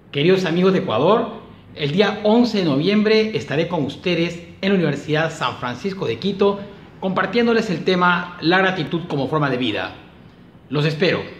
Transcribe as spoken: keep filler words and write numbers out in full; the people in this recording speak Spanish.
Queridos amigos de Ecuador, el día once de noviembre estaré con ustedes en la Universidad San Francisco de Quito compartiéndoles el tema La gratitud como forma de vida. Los espero.